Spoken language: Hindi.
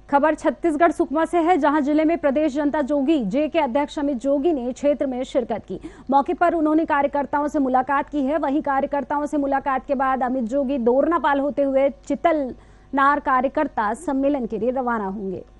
खबर छत्तीसगढ़ सुकमा से है, जहां जिले में प्रदेश जनता जोगी जे के अध्यक्ष अमित जोगी ने क्षेत्र में शिरकत की। मौके पर उन्होंने कार्यकर्ताओं से मुलाकात की है। वहीं कार्यकर्ताओं से मुलाकात के बाद अमित जोगी दोरनापाल होते हुए चितलनार कार्यकर्ता सम्मेलन के लिए रवाना होंगे।